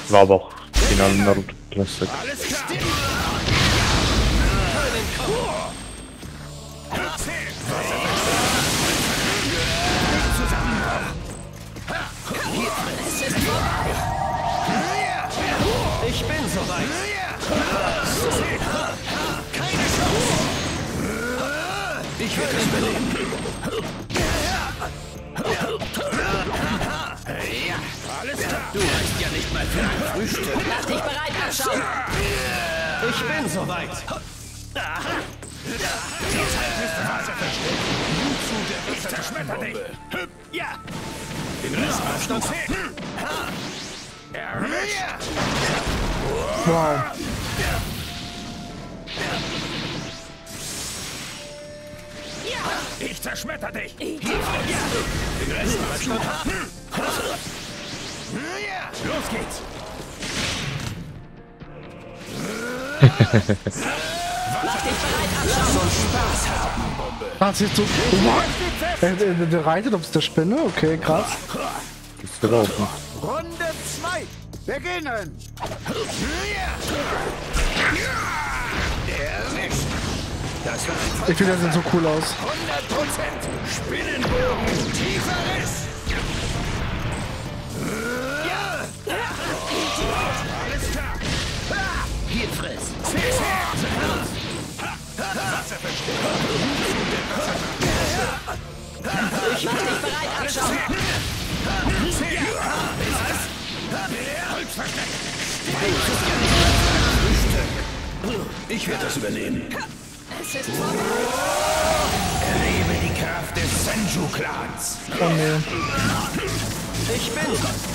War aber auch final Naruto Classic. Alles klar. Ich bin soweit. Keine Chance. Ich werde es überleben. Alles klar. Du reichst ja nicht mal für ein Frühstück. Mach dich bereit, abschauen. Ich bin soweit. Ich zerschmetter dich. Ja. Den Rest Abstand. Wow. Ich zerschmetter dich. Den Rest Abstand. Los geht's. Mach dich bereit, abschauen. Das ist so. Der reitet auf der Spinne? Okay, krass. Ist gelaufen. Runde 2. Beginnen. Erwischt. Das war ein Ich finde, der sieht so cool aus. 100%. Spinnenbogen. Tiefer Riss. Alles klar. Hier friss. Ich mach dich bereit, abschauen. Ich werde das übernehmen. Es ist vorbei. Erlebe die Kraft des Senju-Clans. Oh nee. Ich bin.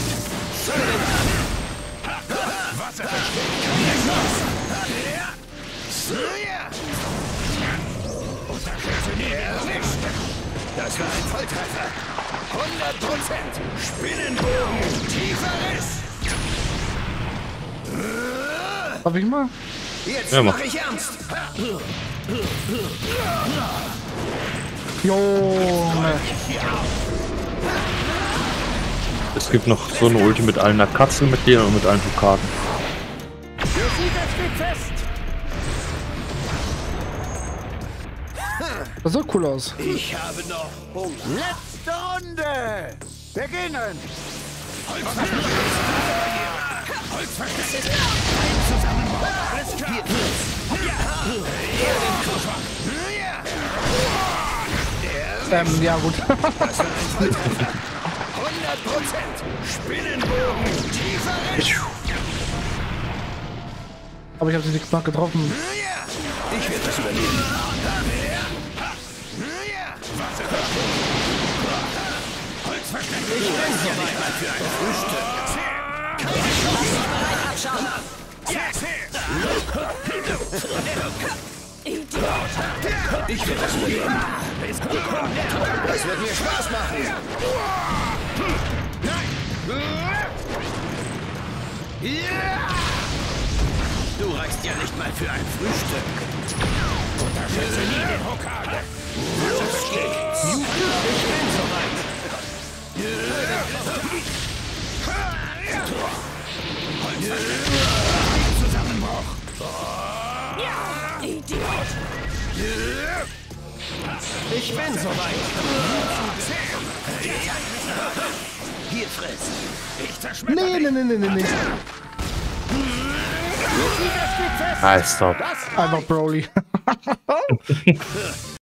Erwischt. Das war ein Volltreffer. 100%. Spinnenbogen. Tiefer Riss. Darf ich mal? Jetzt Ja, mach ich ernst. Junge. Es gibt noch so eine Ulti mit allen Katzenmitgliedern und mit allen Dukaten. Der Sieger steht fest. Das sah cool aus. Ich habe noch Hunger. Letzte Runde. Beginnen. Holzverschnitt. Ein Zusammenbau. Alles klar. Ja gut. Das war ein Volltreffer. 100%. Spinnenbogen. Tiefer Riss. Aber ich habe sie nicht mal getroffen. Ich werde das übernehmen. Holzverschnitt. Ich bin soweit mal für ein Frühstück. Mach dich bereit, abschauen. Ich werde das übernehmen. Das wird mir Spaß machen. Du reichst ja nicht mal für ein Frühstück. Unterschätze nie den Hokage. Los geht's. Ich bin soweit. Zusammenbruch. Idiot. Ich bin soweit. Hier friss. Ich zerschmetter Nee, nee, nee, nee, nee, nee. Ah, stop. Einfach Broly.